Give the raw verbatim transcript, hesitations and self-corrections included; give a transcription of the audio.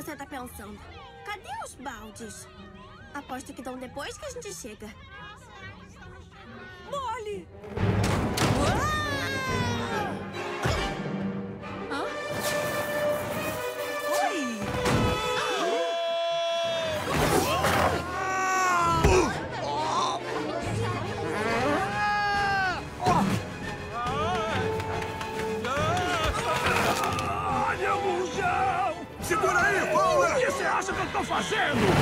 você tá pensando? Cadê os baldes? Aposto que dão depois que a gente chega. Molly! Hã? Oi! Olha o bujão! Segura aí, Fowler! O que você acha que eu tô fazendo?